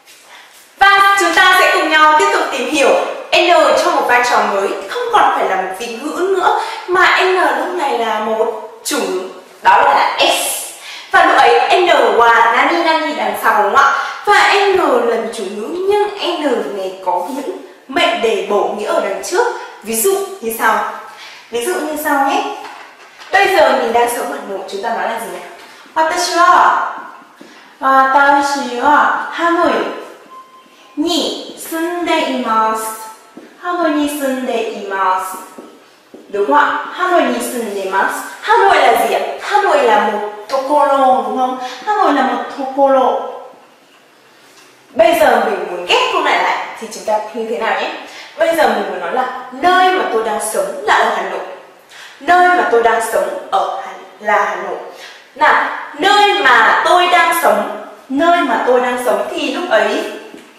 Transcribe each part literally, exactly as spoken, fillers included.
Và chúng ta sẽ cùng nhau tiếp tục tìm hiểu N trong một vai trò mới, không còn phải là một vị ngữ nữa, mà N lúc này là một chủ ngữ, đó là S. Và lúc ấy N và nani nani đằng sau đúng không ạ? Và N là một chủ ngữ nhưng N này có những mệnh đề bổ nghĩa ở đằng trước. Ví dụ như sau. Ví dụ như sau nhé. Bây giờ mình đang sống ở Hà Nội, chúng ta nói là gì nhỉ? Watashi wa Watashi wa Hanoi ni sunde imasu. Hanoi ni sunde imasu. Đúng không ạ? Hanoi ni sunde imasu. Hanoi là gì ạ? Hanoi là một tokoro đúng không? Hanoi là một tokoro. Bây giờ mình muốn ghép câu này lại thì chúng ta như thế nào nhé? Bây giờ mình muốn nói là nơi mà tôi đang sống là ở Hà Nội. Nơi mà tôi đang sống ở Hà là Hà Nội. Nào, nơi mà tôi đang sống, nơi mà tôi đang sống thì lúc ấy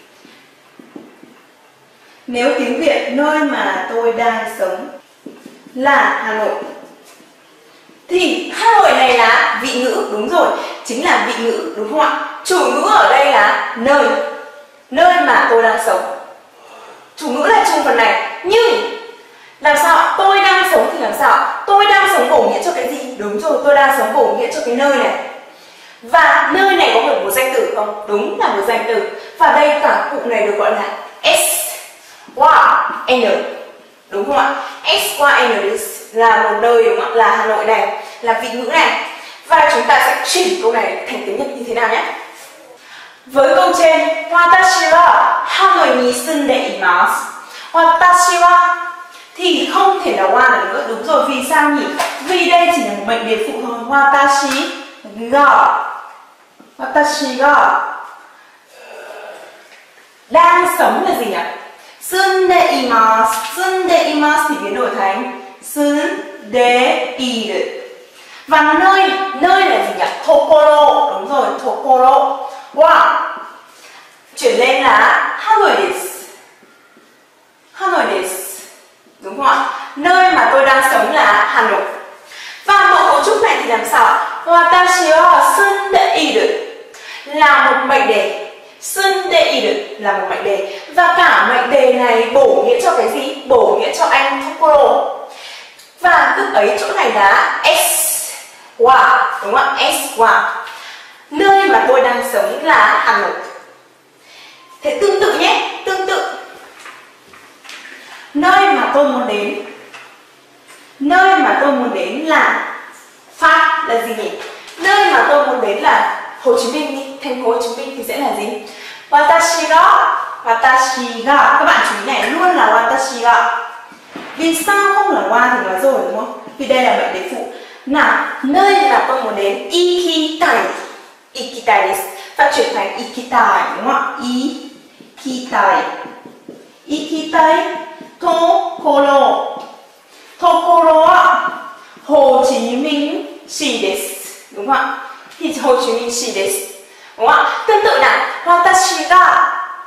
nếu tiếng Việt nơi mà tôi đang sống là Hà Nội thì Hà Nội này là vị ngữ, đúng rồi, chính là vị ngữ đúng không ạ? Chủ ngữ ở đây là nơi, nơi mà tôi đang sống. Chủ ngữ là chung phần này, nhưng làm sao? Tôi đang sống thì làm sao? Tôi đang sống bổ nghĩa cho cái gì? Đúng rồi, tôi đang sống bổ nghĩa cho cái nơi này. Và nơi này có phải một danh từ không? Đúng là một danh từ. Và đây cả cụm này được gọi là S qua N. Đúng không ạ? S qua N là một nơi đúng không ạ? Là Hà Nội này, là vị ngữ này. Và chúng ta sẽ chuyển câu này thành tiếng Nhật như thế nào nhé? Với câu trên, Watashi wa Hanoi ni sunde imasu. Watashi wa thì không thể là wa được nữa, đúng rồi, vì sao nhỉ? Vì đây chỉ là một mệnh đề phụ thôi. Watashi ga Watashi ga đang sống là gì nhỉ? Sunde imasu. Sunde imasu thì biến đổi thành sunde iru. Và nơi, nơi là gì nhỉ? Tokoro, đúng rồi, tokoro. Wow. Chuyển lên là Hanoi desu. Hanoi desu. Đúng không ạ? Nơi mà tôi đang sống là Hà Nội. Và mẫu cấu trúc này thì làm sao? Watashi wa sunde iru là một mệnh đề. Sunde iru là một mệnh đề. Và cả mệnh đề này bổ nghĩa cho cái gì? Bổ nghĩa cho anh Tokoro. Và lúc ấy chỗ này là S wa, đúng không ạ? S wa. Nơi mà tôi đang sống là Hà Nội. Thế tương tự nhé, tương tự. Nơi mà tôi muốn đến, nơi mà tôi muốn đến là Pháp là gì nhỉ? Nơi mà tôi muốn đến là Hồ Chí Minh đi, thành phố Hồ Chí Minh thì sẽ là gì? Watashi ga, watashi ga. Các bạn chú ý này, luôn là watashi ga. Vì sao không là wa thì nói rồi đúng không? Vì đây là mệnh đề phụ. Nào, nơi mà tôi muốn đến ikitai. Ikitai desu. Phát triển thành ikitai đúng không ạ? Ikitai. Ikitai Tokoro. Tokoro wa Hồ Chí Minh市desu. Đúng không ạ? Thì Hồ Chí Minh市desu. Đúng không ạ? Tương tự nào, watashi ga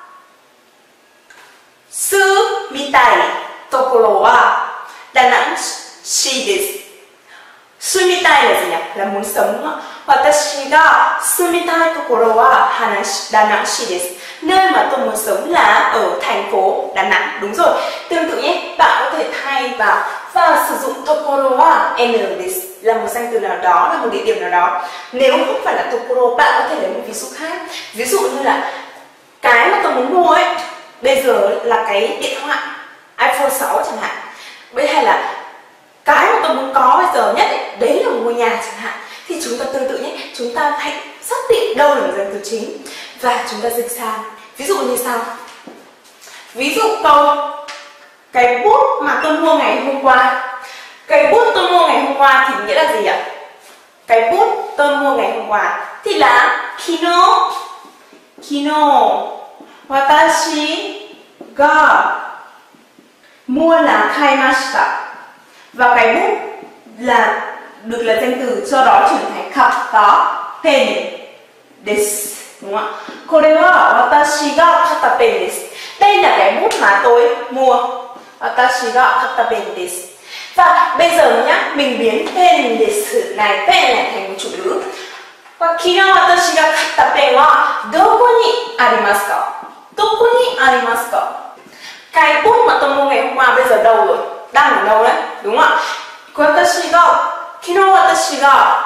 sumitai Tokoro wa Đà Nẵng市desu. Sumitai là gì nhỉ? Là muốn sống đúng không ạ? Watashi ga sumitai Tokoro wa Đà Nẵng市desu. Nơi mà tôi muốn sống là ở thành phố Đà Nẵng. Đúng rồi. Tương tự nhé, bạn có thể thay vào và sử dụng Tokoro wa N desu là một danh từ nào đó, là một địa điểm nào đó. Nếu không phải là Tokoro, bạn có thể lấy một ví dụ khác. Ví dụ như là cái mà tôi muốn mua ấy, bây giờ là cái điện thoại iPhone sáu chẳng hạn. Bây hay là cái mà tôi muốn có bây giờ nhất ấy, đấy là một ngôi nhà chẳng hạn. Thì chúng ta tương tự nhé, chúng ta hãy xác định đâu là một danh từ chính và chúng ta dịch sang. Ví dụ như sau. Ví dụ câu cái bút mà tôi mua ngày hôm qua. Cái bút tôi mua ngày hôm qua thì nghĩa là gì ạ? Cái bút tôi mua ngày hôm qua thì là kino. Kino watashi ga mua là kaimashita. Và cái bút là được là danh từ, cho đó chuyển thành katta pen desu. Đúng không ạ? Kore wa watashi ga katta pen desu. Đây là cái bút mà tôi mua. Watashi ga katta pen desu. Và bây giờ nhá, mình biến pen desu này, pen này thành một chủ ngữ. 昨日私が買ったペンはどこにありますか？どこにありますか？ Cái bút mà tôi mua ngày hôm qua bây giờ đâu rồi? Đang ở đâu đấy? Đúng không ạ? Watashi ga kino watashi ga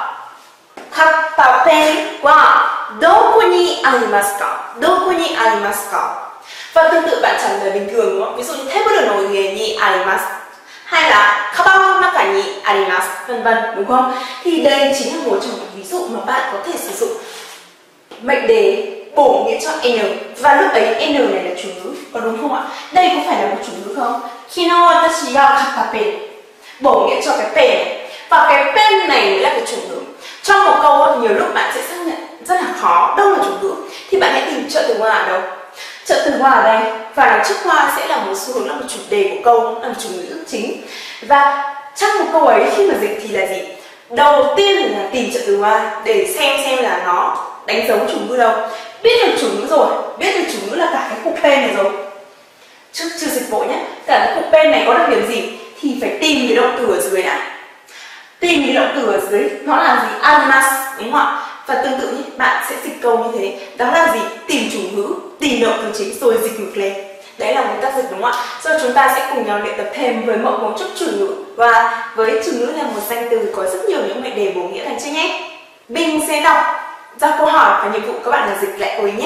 katta pen wa doko ni arimasu ka? Doko ni arimasu ka? Và tương tự bạn trả lời bình thường đúng không? Ví dụ như table no uie ni arimasu hay là kaban no naka ni arimasu vân vân đúng không? Thì đây chính là một trong những ví dụ mà bạn có thể sử dụng mệnh đề bổ nghĩa cho n và lúc ấy n này là chủ ngữ, có đúng không ạ? Đây có phải là một chủ ngữ không? Kino watashi ga katta pen bổ nghĩa cho cái pen này. Và cái pen này là cái chủ ngữ. Trong một câu nhiều lúc bạn sẽ xác nhận rất là khó đâu là chủ ngữ thì bạn hãy tìm trợ từ hoa ở đâu. Trợ từ hoa ở đây và đằng trước hoa sẽ là một xu hướng, là một chủ đề của câu, là một chủ ngữ chính. Và trong một câu ấy khi mà dịch thì là gì? Đầu tiên là tìm trợ từ hoa để xem xem là nó đánh dấu chủ ngữ đâu. Biết được chủ ngữ rồi, biết được chủ ngữ là cả cái cục pen này rồi. Chưa, chưa dịch vội nhé. Cả cái cục pen này có đặc điểm gì thì phải tìm cái động từ ở dưới đã. Tìm cái động từ ở dưới nó là gì? Arimasu, đúng không ạ? Và tương tự như bạn sẽ dịch câu như thế. Đó là gì? Tìm chủ ngữ, tìm động từ chính rồi dịch ngược lên. Đấy là nguyên tắc dịch đúng không ạ? Rồi chúng ta sẽ cùng nhau luyện tập thêm với mẫu cấu trúc chủ ngữ. Và với chủ ngữ là một danh từ có rất nhiều những mệnh đề bổ nghĩa thành chưa nhé. Bình sẽ đọc ra câu hỏi và nhiệm vụ các bạn là dịch lại câu ý nhé.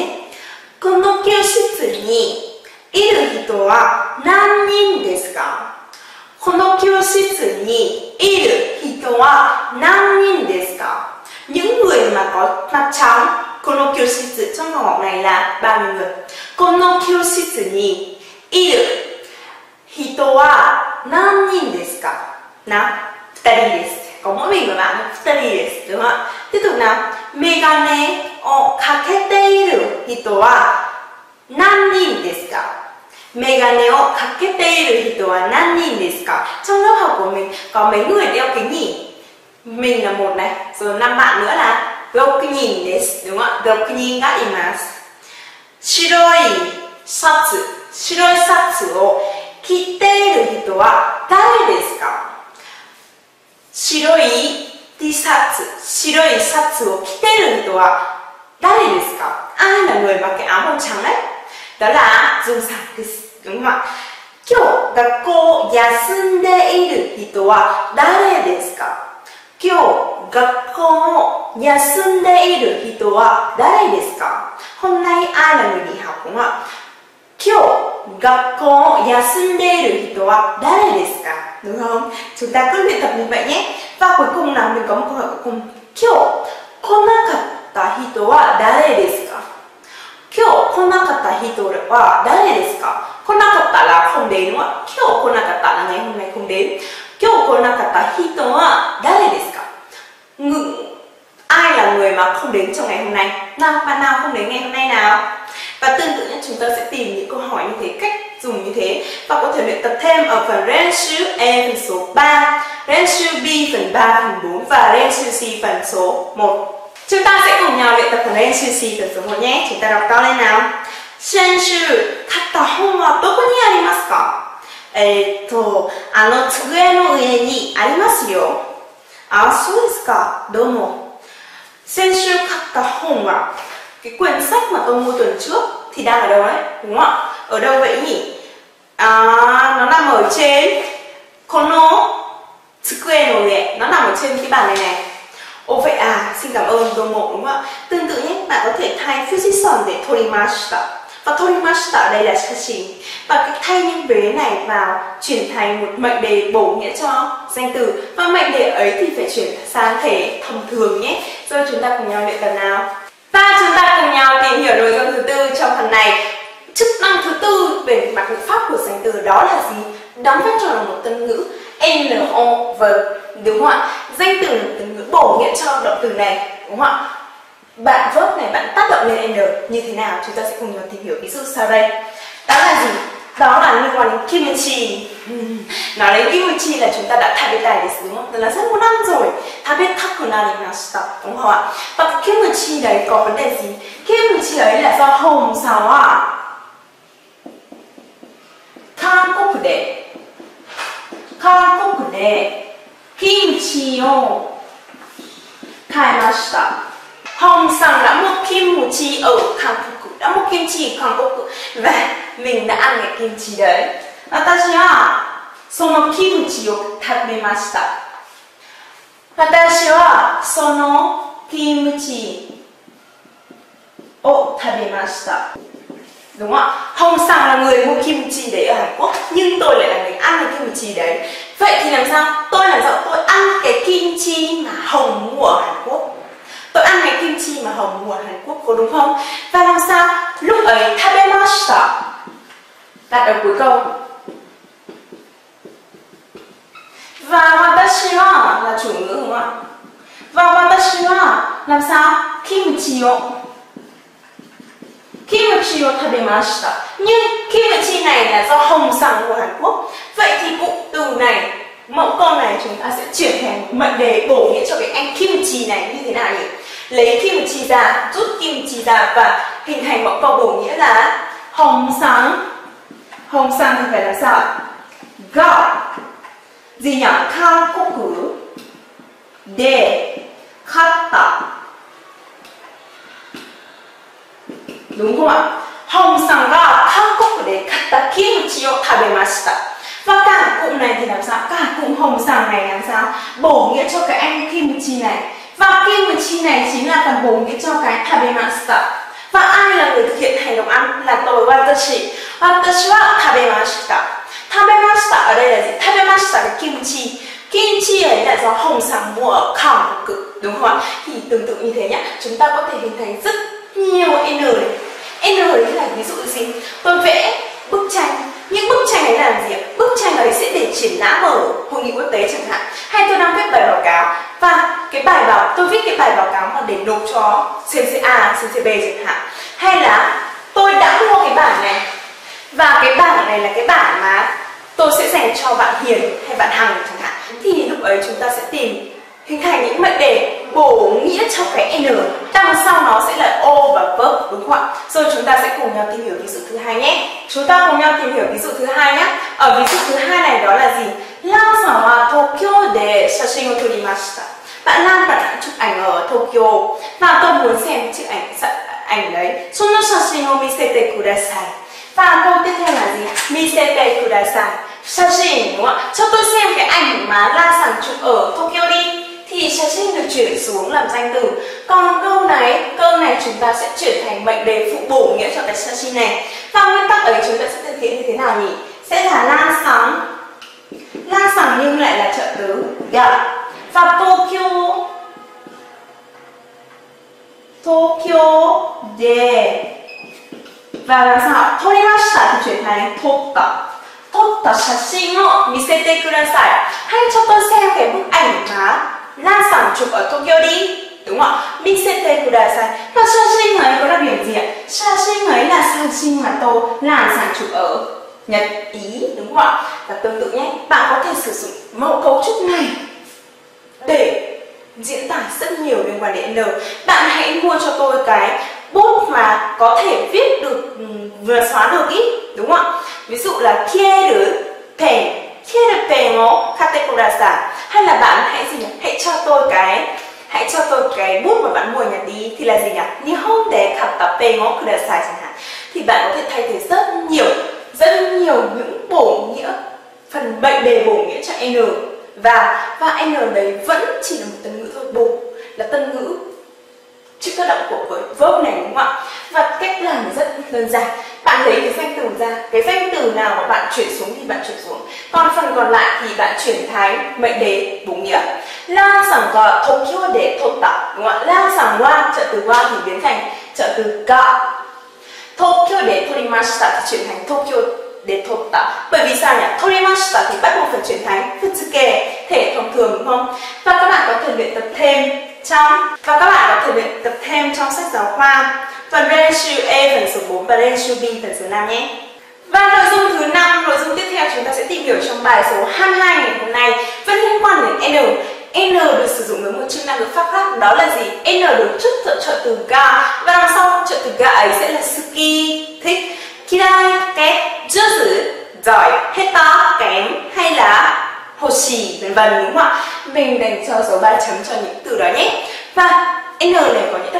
Kono kyoushitsu ni iru hito wa nannin desu ka? この教室にいる人は何人ですか? Những người mà có mặt trắng, この教室 trong phòng học này là ba mươi người. この教室にいる人は何人ですか? Nào, ふたりです. Có mỗi mình và bạn, ふたりです. Đúng không ạ? Tiếp tục nào. メガネをかけている人は何人ですか? メガネをかけている人は何人ですか? Trong lớp học của mình có mấy người đeo kính nhỉ? Mình là một này, rồi năm bạn nữa làろくにんです. Đúng không ạ? ろくにんがいます. 白いシャツ、白いシャツを着ている人は誰ですか? 白い T シャツ、白いシャツを着ている人は誰ですか? Ai là người mặc cái áo màu trắng đấy? Đó là Dung Sảnです. Đúng không ạ? 今日学校休んでいる人は誰ですか? 今日学校休んでいる人は誰ですか? Hôm nay ai là người nghỉ học đúng không ạ? 今日学校休んでいる人は誰ですか? Đúng không? Chúng ta cứ luyện tập như vậy nhé. Và cuối cùng là mình có một câu hỏi cuối cùng. 今日来なかった人は誰ですか? 今日来なかった人は誰ですか? 来なかったlà không đến đúng không ạ? 今日来なかった là ngày hôm nay không đến. 今日来なかった人は誰ですか? Ai là người mà không đến trong ngày hôm nay? Nào, bạn nào không đến ngày hôm nay nào? Và tương tự chúng ta sẽ tìm những câu hỏi như thế, cách dùng như thế và có thể luyện tập thêm ở phần Renshu E phần số ba, Renshu B phần ba, phần bốn và Renshu C phần số một. Chúng ta sẽ cùng nhau luyện tập phần Renshu C phần số một nhé. Chúng ta đọc to lên nào. 先週買った本はどこにありますか? えっと、あの机の上にありますよ。あ、そうですか。どうも。先週買った本は cái quyển sách mà tôi mua tuần trước thì đang ở đâu đấy, đúng không ạ? Ở đâu vậy nhỉ? À, nó nằm ở trên kono tsukue no ue, nó nằm ở trên cái bàn này này. Ồ vậy à, xin cảm ơn Domo, đúng không ạ? Tương tự nhé, bạn có thể thay Fujisan để torimashita. Và torimashita ở đây là shashin. Và cái thay những vế này vào chuyển thành một mệnh đề bổ nghĩa cho danh từ. Và mệnh đề ấy thì phải chuyển sang thể thông thường nhé. Rồi chúng ta cùng nhau luyện tập nào. Và chúng ta cùng nhau tìm hiểu nội dung thứ tư trong phần này. Chức năng thứ tư về mặt ngữ pháp của danh từ đó là gì? Đóng vai trò là một tân ngữ no verb, đúng không ạ? Danh từ là một tân ngữ bổ nghĩa cho động từ này, đúng không ạ? Bạn verb này bạn tác động lên n như thế nào? Chúng ta sẽ cùng nhau tìm hiểu ví dụ sau đây. Đó là gì? Đó là liên quan đến kimchi. Nói đến kimchi là chúng ta đã tabetai desu, đúng không? Là rất muốn ăn rồi. Tabetaku narimashita, đúng không ạ? Và cái kimchi đấy có vấn đề gì? Kimchi ấy là do Hồng Sao ạ? Hankoku de Hankoku de kimchi o kaemashita. Hồng Sang đã mua kim chi ở Hankoku, đã mua kim chi ở Hankoku và mình đã ăn cái kim chi đấy. Watashi wa sono kimchi o tabemashita. Watashi wa sono kimchi o tabemashita. Đúng không ạ? Hồng Sang là người mua kim chi đấy ở Hàn Quốc, nhưng tôi lại là người ăn cái kim chi đấy. Vậy thì làm sao? Tôi làm sao tôi ăn cái kim chi mà Hồng mua ở Hàn Quốc? Tôi ăn cái kim chi mà Hồng mua ở Hàn Quốc, có đúng không? Và làm sao? Lúc ấy tabemashita đặt ở cuối câu. Và watashi wa là chủ ngữ đúng không ạ? Và watashi wa làm sao? Kimchi o Kimchi o tabemashita. Nhưng kimchi này là do Hồng Sang của Hàn Quốc. Vậy thì cụm từ này, mẫu câu này chúng ta sẽ chuyển thành mệnh đề bổ nghĩa cho cái anh kimchi này như thế nào nhỉ? Lấy kimchi ra, rút kimchi ra và hình thành mẫu câu bổ nghĩa là Hồng Sang. Hồng Sang thì phải là sao ạ? Ga gì nhỉ? Hankoku de katta. Đúng không ạ? Hồng Sang ga Hankoku de katta kimchi o tabemashita. Và cả cụm này thì làm sao? Cả cụm Hồng Sang này làm sao? Bổ nghĩa cho cái anh kimchi này. Và kimchi này chính là phần bổ nghĩa cho cái tabemashita. Và ai là người thực hiện hành động ăn? Là tôi, watashi. Watashi wa tabemashita. Tabemashita ở đây là gì? Tabemashita là kimchi. Kimchi ấy là do Hồng Sang mua ở Hankoku, đúng không ạ? Thì tương tự như thế nhá, chúng ta có thể hình thành rất nhiều N này. N đấy là ví dụ gì? Tôi vẽ bức tranh, nhưng bức tranh ấy làm gì? Bức tranh ấy sẽ để triển lãm ở hội nghị quốc tế chẳng hạn. Hay tôi đang viết bài báo cáo và cái bài báo tôi viết cái bài báo cáo mà để nộp cho xê em xê A, xê em xê B chẳng hạn. Hay là tôi đã mua cái bảng này và cái bảng này là cái bảng mà tôi sẽ dành cho bạn Hiền hay bạn Hằng chẳng hạn. Thì lúc ấy chúng ta sẽ tìm hình thành những mệnh đề bổ nghĩa cho cái N, đằng sau nó sẽ là O và verb, đúng không ạ? Rồi chúng ta sẽ cùng nhau tìm hiểu ví dụ thứ hai nhé. Chúng ta cùng nhau tìm hiểu ví dụ thứ hai nhé. Ở ví dụ thứ hai này đó là gì? Lan-san wa Tokyo de shashin o torimashita. Bạn Lan bạn đã chụp ảnh ở Tokyo và tôi muốn xem chiếc ảnh ảnh đấy. Sono shashin o misete kudasai. Và câu tiếp theo là gì? Misete kudasai. Shashin, đúng không ạ? Cho tôi xem cái ảnh mà Lan-san chụp ở Tokyo đi. Thì shashin được chuyển xuống làm danh từ. Còn câu này, câu này chúng ta sẽ chuyển thành mệnh đề phụ bổ nghĩa cho cái shashin này. Và nguyên tắc ấy chúng ta sẽ thực hiện như thế nào nhỉ? Sẽ là Lan-san. Lan-san nhưng lại là trợ từ ga. Và Tokyo. Tokyo de. Và làm sao? Torimashita thì chuyển thành totta. Totta shashin o misete kudasai. Hãy cho tôi xem cái bức ảnh mà Lan-san chụp ở Tokyo đi, đúng không ạ? Misete kudasai. Và shashin ấy có đặc điểm gì ạ? Shashin ấy là shashin mà tôi Lan-san chụp ở Nhật, Ý, đúng không ạ? Và tương tự nhé, bạn có thể sử dụng mẫu cấu trúc này để diễn tả rất nhiều liên quan đến N. Bạn hãy mua cho tôi cái bút mà có thể viết được, vừa xóa được ý, đúng không ạ? Ví dụ là kieru pen, kieru pen o katte kudasai. Hay là bạn hãy gì nhỉ? Hãy cho tôi cái hãy cho tôi cái bút mà bạn mua ở Nhật đi, thì là gì nhỉ? Nihon de katta pen o kudasai chẳng hạn. Thì bạn có thể thay thế rất nhiều rất nhiều những bổ nghĩa, phần mệnh đề bổ nghĩa cho N. Và và N đấy vẫn chỉ là một từ ngữ thôi, bổ là tân ngữ chịu tác động của với verb này, đúng không ạ? Và cách làm rất đơn giản. Bạn lấy cái danh từ ra, cái danh từ nào mà bạn chuyển xuống thì bạn chuyển xuống. Còn phần còn lại thì bạn chuyển thành mệnh đề bổ nghĩa. Lan-san wa Tokyo de totta, đúng không ạ? Lan-san wa trợ từ wa thì biến thành trợ từ ga. Tokyo de torimashita thì chuyển thành Tokyo de totta. Bởi vì sao nhỉ? Torimashita thì bắt buộc phải chuyển thành futsuke, thể thông thường, đúng không? Và các bạn có thể luyện tập thêm trong và các bạn có thể luyện tập thêm trong sách giáo khoa phần Renshu A phần số bốn và Renshu B phần số năm nhé. Và nội dung thứ năm, nội dung tiếp theo chúng ta sẽ tìm hiểu trong bài số hai mươi hai ngày hôm nay vẫn liên quan đến N. N được sử dụng với một chức năng ngữ pháp khác, đó là gì? N được trước trợ, trợ từ ga và đằng sau trợ từ ga ấy sẽ là suki, thích, kirai, ghét, juzu, giỏi, heta, kém, hay là hoshi, vân vân, đúng không ạ? Mình dành cho dấu ba chấm cho những từ đó nhé. Và N này có những đặc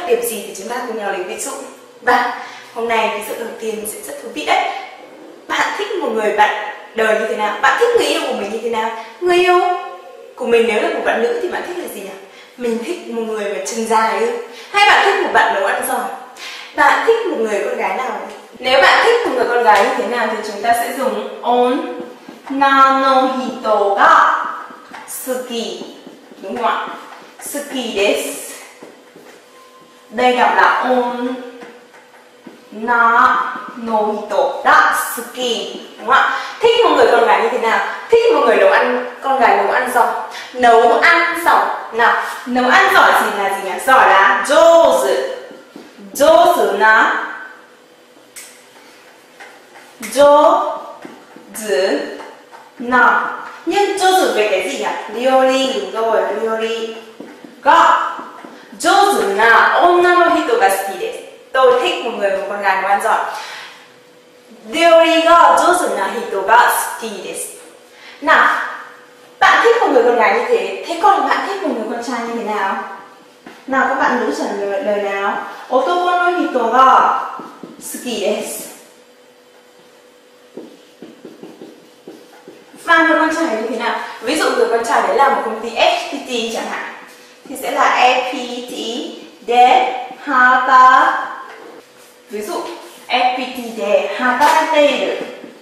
đặc điểm gì thì chúng ta cùng nhau lấy ví dụ. Và hôm nay ví dụ đầu tiên sẽ rất thú vị đấy. Bạn thích một người bạn đời như thế nào? Bạn thích người yêu của mình như thế nào? Người yêu của mình nếu là một bạn nữ thì bạn thích là gì nhỉ? Mình thích một người mà chân dài ư? Hay bạn thích một bạn nấu ăn giỏi? Bạn thích một người con gái nào? Nếu bạn thích một người con gái như thế nào thì chúng ta sẽ dùng onna no hito ga suki, đúng không ạ? Suki desu. Đây đọc là onna no hito ga suki, đúng không ạ? Thích một người con gái như thế nào? Thích một người nấu ăn, con gái nấu ăn giỏi. Nấu ăn giỏi. Nào, nấu ăn giỏi gì là gì nhỉ? Giỏi là jouzu. Jouzu là jouzu na. Nhưng jouzu về cái gì nhỉ? Ryori, đúng rồi, ryori ga jouzu na onna no hito ga suki desu. Tôi thích một người, một con gái nấu ăn giỏi. Ryori ga jouzu na hito ga suki desu. Nào, bạn thích một người con gái như thế, thế còn bạn thích một người con trai như thế nào? Nào các bạn nữ trả lời lời nào? Otoko no hito ga suki desu. Và người con trai như thế nào? Ví dụ người con trai đấy là một công ty ép pê tê chẳng hạn, thì sẽ là ép pê tê de hata. Ví dụ ép pê tê de hatarateiru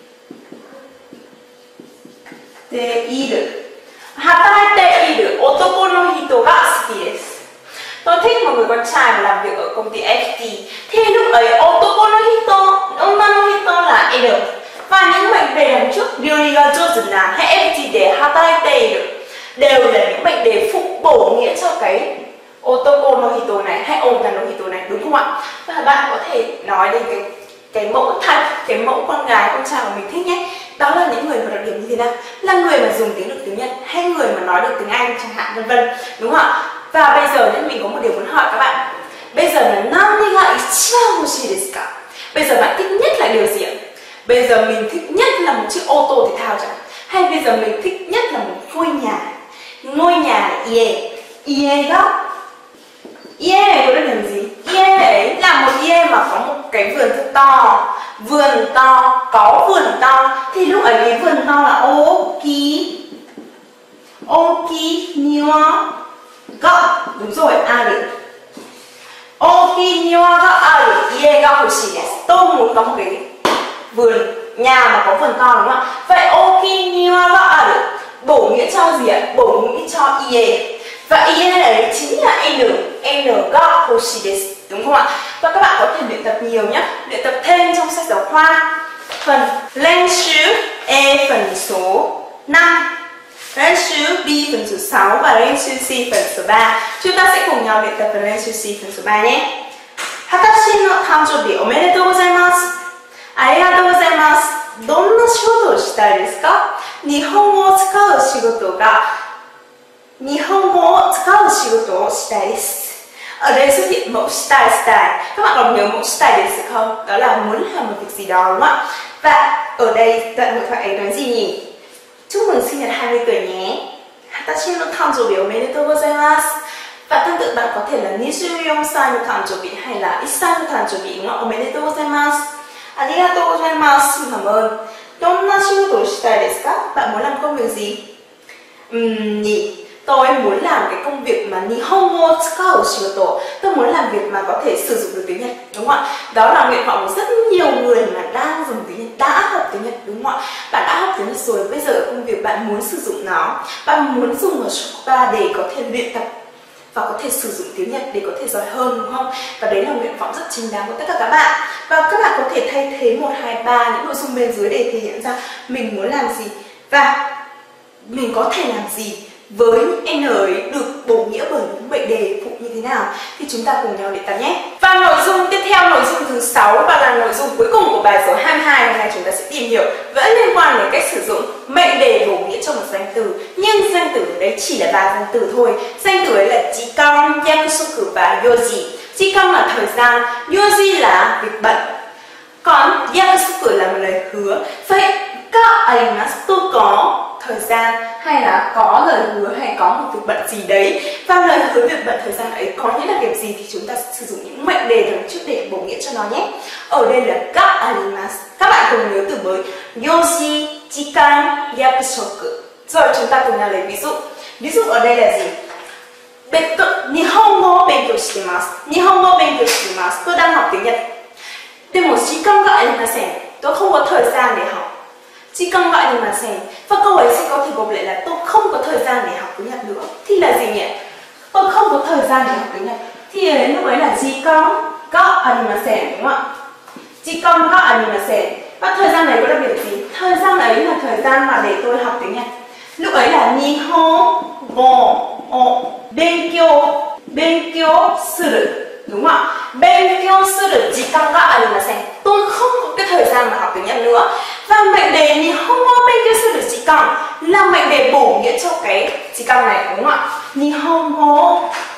de iru. Hatarateiru otoko no hito ga suki desu. Tôi thích một người con trai mà làm việc ở công ty ép pê tê. Thì lúc ấy otoko no hito, onna no hito là N. Và những mệnh đề đằng trước ryori ga jouzu na hay ép pê tê de hatarateiru đều là những mệnh đề phụ bổ nghĩa cho cái otoko no hito này hay onna no hito này, đúng không ạ? Và bạn có thể nói đến cái cái mẫu thật, cái mẫu con gái, con trai mà mình thích nhé. Đó là những người mà đặc điểm như thế nào? Là người mà dùng tiếng được tiếng Nhật hay người mà nói được tiếng Anh chẳng hạn, vân vân, đúng không ạ? Và bây giờ nên mình có một điều muốn hỏi các bạn. Bây giờ là nani ga ichiban hoshii desu ka? Bây giờ bạn thích nhất là điều gì ạ? Bây giờ mình thích nhất là một chiếc ô tô thể thao chẳng hạn, hay bây giờ mình thích nhất là một ngôi nhà. Ngôi nhà là ie. Ie đó. Ie này có đặc điểm gì? Ie ấy là một ie mà có một cái vườn thật to. Vườn to, có vườn to. Thì lúc ấy cái vườn to là oki. Oki niwa ga. Đúng rồi, aru. Oki niwa ga aru ie ga hoshii desu. Tôi muốn có một cái vườn nhà mà có vườn to, đúng không ạ? Vậy oki niwa ga aru bổ nghĩa cho gì ạ? Bổ nghĩa cho ie. Và ie này chính là n. N ga hoshii desu, đúng không ạ? Và các bạn có thể luyện tập nhiều nhé. Luyện tập thêm trong sách giáo khoa. Phần lên sứ E phần số năm, lên sứ B phần số sáu và lên sứ C phần số ba. Chúng ta sẽ cùng nhau luyện tập phần lên sứ C phần số ba nhé. Hatashi no tanjoubi omedetou gozaimasu. Arigatou gozaimasu. Donna shigoto o shitai desu ka? Nihongo o tsukau shigoto ga Nihongo o tsukau shigoto o shitai desu. Ở đây xuất hiện mẫu style style. Các bạn còn nhớ mẫu style desu không? Đó là muốn làm một việc gì đó, đúng không ạ? Và ở đây đoạn hội thoại ấy nói gì nhỉ? Chúc mừng sinh nhật hai mươi tuổi nhé. Hatashi no tanjoubi omedetou gozaimasu. Và tương tự bạn có thể là nishiyuyon sai no tanjoubi hay là issai no tanjoubi, đúng không? Omedetou gozaimasu. Arigatou gozaimasu, cảm ơn. Donna shigoto o shitai desu ka? Bạn muốn làm công việc gì? Ừm, nhỉ? Tôi muốn làm cái công việc mà Nihongo tsukau shigoto. Tôi muốn làm việc mà có thể sử dụng được tiếng Nhật, đúng không ạ? Đó là nguyện vọng của rất nhiều người mà đang dùng tiếng Nhật, đã học tiếng Nhật, đúng không ạ? Bạn đã học tiếng Nhật rồi, bây giờ công việc bạn muốn sử dụng nó, bạn muốn dùng vào shokota để có thể luyện tập và có thể sử dụng tiếng Nhật để có thể giỏi hơn, đúng không? Và đấy là nguyện vọng rất chính đáng của tất cả các bạn. Và các bạn có thể thay thế một, hai, ba những nội dung bên dưới để thể hiện ra mình muốn làm gì và mình có thể làm gì với N ấy được bổ nghĩa bởi những mệnh đề phụ như thế nào thì chúng ta cùng nhau luyện tập nhé. Và nội dung tiếp theo, nội dung thứ sáu và là nội dung cuối cùng của bài số hai mươi hai hôm nay chúng ta sẽ tìm hiểu vẫn liên quan đến cách sử dụng mệnh đề bổ nghĩa cho một danh từ. Nhưng danh từ ở đây chỉ là ba danh từ thôi. Danh từ ấy là jikan, yakusoku và yoji. Jikan là thời gian, yoji là việc bận. Còn yakusoku là một lời hứa. Vậy ka arimasu, tôi có thời gian hay là có lời hứa hay có một việc bận gì đấy, và lời hứa việc bận thời gian ấy có nghĩa là việc gì thì chúng ta sẽ sử dụng những mệnh đề đằng trước để bổ nghĩa cho nó nhé. Ở đây là ga arimasu. Các bạn cùng nhớ từ mới yoshi, jikan, yakusoku. Rồi chúng ta cùng nhau lấy ví dụ. Ví dụ ở đây là gì? Nihongo benkyou shitemasu. Nihongo benkyou shitemasu. Tôi đang học tiếng Nhật. Demo jikan ga arimasen. Tôi không có thời gian để học. Jikan ga arimasen. Và câu ấy sẽ có thể gộp lại là tôi không có thời gian để học tiếng Nhật nữa. Thì là gì nhỉ? Tôi không có thời gian để học tiếng Nhật. Thì đến lúc ấy là jikan ga arimasen, đúng không ạ? Jikan ga arimasen. Và thời gian đấy có đặc biệt gì? Thời gian ấy là thời gian mà để tôi học tiếng Nhật. Lúc ấy là Nihongo o benkyou benkyou suru, đúng không ạ? Benkyou suru jikan ga arimasen. Tôi không có cái thời gian mà học tiếng Nhật nữa. Và mệnh đề Nihongo benkyou suru jikan là mệnh đề bổ nghĩa cho cái jikan này, đúng không ạ? Nihongo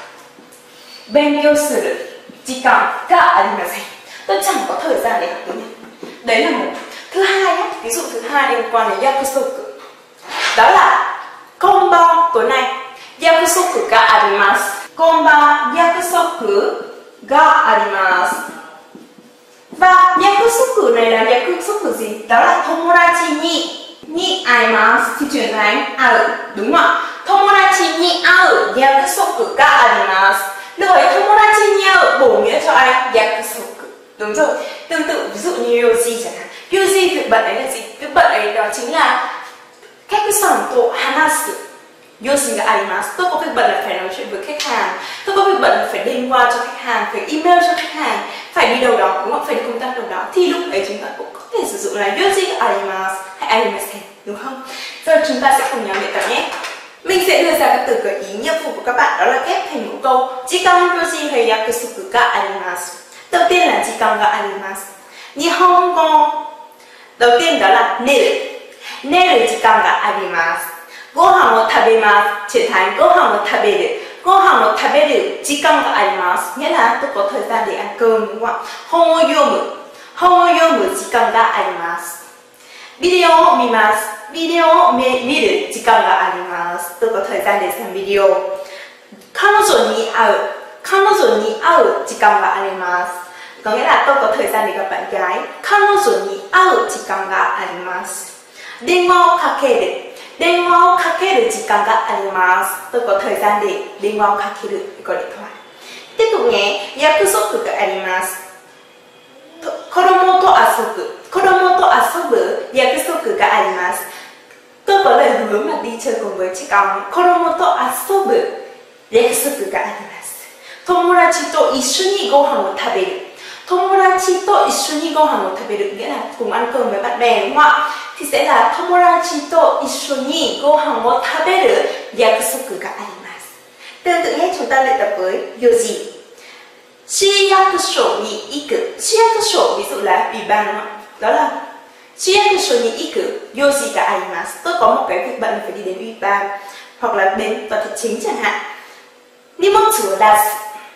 benkyou suru jikan ga arimasen. Tôi chẳng có thời gian để học tiếng Nhật. Đấy là một. Thứ hai, ví dụ thứ hai liên quan đến yakusoku. Đó là konban tối nay. Yakusoku ga arimasu. Konban yakusoku ga arimasu. Và yakusoku này là yakusoku gì? Đó là tomodachi ni ni aimasu thì chuyển thành ao, đúng không ạ? Tomodachi ni ao yakusoku ga arimasu. Lúc ấy tomodachi ni ao bổ nghĩa cho ai? Yakusoku. Đúng rồi. Tương tự ví dụ như yoji chẳng hạn. Yoji việc bận ấy là gì? Việc bận ấy đó chính là khách-san to hanasu. Yoshi ga arimasu. Tôi có việc bận là phải nói chuyện với khách hàng. Tôi có việc bận là phải liên quan cho khách hàng, phải email cho khách hàng, phải đi đâu đó, đúng không? Phải đi công tác đâu đó. Thì lúc ấy chúng ta cũng có thể sử dụng là yoshi ga arimasu hay arimasen, đúng không? Giờ chúng ta sẽ cùng nhau luyện tập nhé. Mình sẽ đưa ra các từ gợi ý nhiệm vụ của các bạn, đó là ghép thành một câu jikan yoshi hay yakusoku ga arimasu. Đầu tiên là jikan ga arimasu. Nihongo. Đầu tiên đó là neru. Neru jikan ga arimasu. Gohan wo tabemasu chuyển thành gohan wo taberu. Gohan wo taberu jikan ga arimasu nghĩa là tôi có thời gian để ăn cơm, đúng không ạ? Hon wo yomu. Hon wo yomu jikan ga arimasu. Video wo mimasu. Video wo miru jikan ga arimasu. Tôi có thời gian để xem video. Kanojo ni au. Kanojo ni au jikan ga arimasu. Có nghĩa là tôi có thời gian để gặp bạn gái. Kanojo ni au jikan ga arimasu. Denwa wo kakeru. Denwa wo kakeru jikan ga arimasu. Tôi có thời gian để denwa wo kakeru, gọi điện thoại. Tiếp tục nhé. Yakusoku ga arimasu. Kodomo to asobu. Kodomo to asobu yakusoku ga arimasu. Tôi có lời hứa mà đi chơi cùng với chị con. Kodomo to asobu yakusoku ga arimasu. Tomodachi to issho ni gohan wo taberu. Tomodachi to issho ni gohan wo taberu nghĩa là cùng ăn cơm với bạn bè, đúng không ạ? Thì sẽ là tomodachi to issho ni gohan wo taberu yakusoku ga arimasu. Tương tự nhé, chúng ta luyện tập với yoji. Shiyakusho ni iku. Shiyakusho ví dụ là ủy ban, đúng không ạ? Đó là shiyakusho ni iku yoji ga arimasu. Tôi có một cái việc bận phải đi đến ủy ban hoặc là đến tòa thị chính chẳng hạn. Nimotsu wo dasu.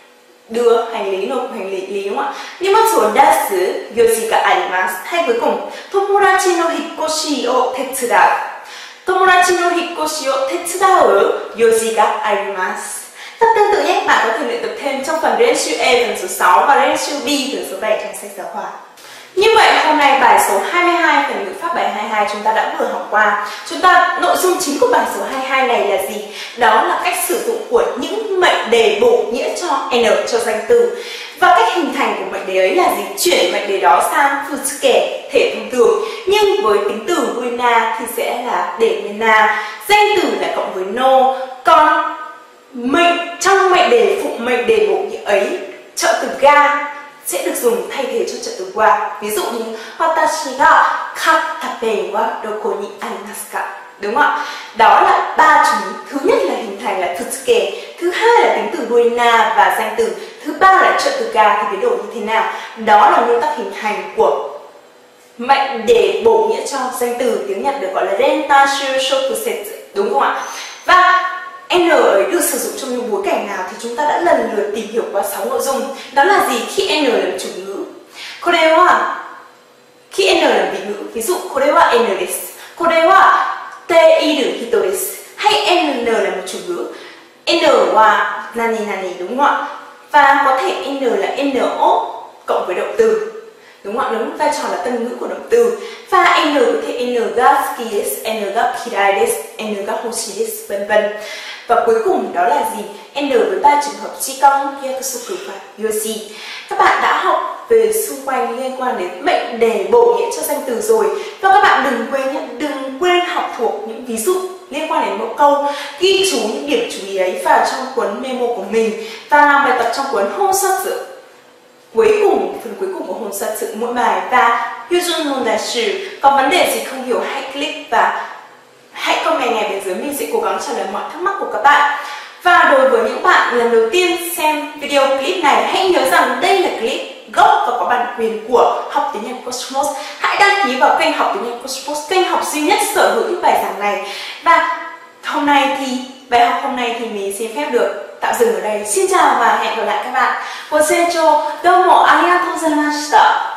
Đưa hành lý, nộp hành lý, lý đúng không ạ? Nimotsu wo dasu yoshi ga arimasu. Hay cuối cùng, tomodachi no hikkoshi o tetsudau. Tomodachi no hikkoshi o tetsudau yoshi ga arimasu. Rất tương tự nhé, bạn có thể luyện tập thêm trong phần Renshu E phần số sáu và Renshu B phần số bảy trong sách giáo khoa. Như vậy hôm nay bài số hai mươi hai phần ngữ pháp bài hai mươi hai chúng ta đã vừa học qua. Chúng ta nội dung chính của bài số hai mươi hai này là gì? Đó là cách sử dụng của những mệnh đề bổ nghĩa cho n, cho danh từ. Và cách hình thành của mệnh đề ấy là gì? Chuyển mệnh đề đó sang futsuke, thể thông thường. Nhưng với tính từ guina thì sẽ là để nguyên na, danh từ là cộng với no. Còn mệnh trong mệnh đề phụ mệnh đề bổ nghĩa ấy, trợ từ ga sẽ được dùng thay thế cho trợ từ wa. Ví dụ như watashi ga katta pen wa doko ni arimasu ka. Đúng không ạ? Đó là ba chúng. Thứ nhất là hình thành là futsuke, thứ hai là tính từ đuôi na và danh từ, thứ ba là trợ từ ga thì biến đổi như thế nào? Đó là nguyên tắc hình thành của mệnh đề bổ nghĩa cho danh từ, tiếng Nhật được gọi là rentashu shokusetsu, đúng không ạ? Và N ấy được sử dụng trong những bối cảnh nào thì chúng ta đã lần lượt tìm hiểu qua sáu nội dung. Đó là gì? Khi N làm chủ ngữ. Kore wa khi N làm vị ngữ, ví dụ kore wa N desu. Kore wa te iru hito desu. Hay n là một chủ ngữ. N wa nani nani đúng không ạ? Và có thể n là no cộng với động từ. Đúng không ạ? Đúng vai trò là tân ngữ của động từ. Và n có thể n ga suki desu, n ga kirai desu, n ga hoshi desu, vân vân. Và cuối cùng đó là gì? N với ba trường hợp chi công, yakusoku và yoshi. Các bạn đã học về xung quanh liên quan đến mệnh đề bổ nghĩa cho danh từ rồi. Và các bạn đừng quên nhé, đừng quên học thuộc những ví dụ liên quan đến mẫu câu, ghi chú những điểm chú ý ấy vào trong cuốn memo của mình và làm bài tập trong cuốn Honsatsu. Cuối cùng, phần cuối cùng của Honsatsu mỗi bài và Hyojun Mondai Shu. Có vấn đề gì không hiểu hãy click và hãy comment ngay bên dưới, mình sẽ cố gắng trả lời mọi thắc mắc của các bạn. Và đối với những bạn lần đầu tiên xem video clip này, hãy nhớ rằng đây là clip gốc và có bản quyền của Học Tiếng Nhật Cosmos. Hãy đăng ký vào kênh Học Tiếng Nhật Cosmos, kênh học duy nhất sở hữu những bài giảng này. Và hôm nay thì bài học hôm nay thì mình xin phép được tạm dừng ở đây. Xin chào và hẹn gặp lại các bạn.ご清聴どうもありがとうございました。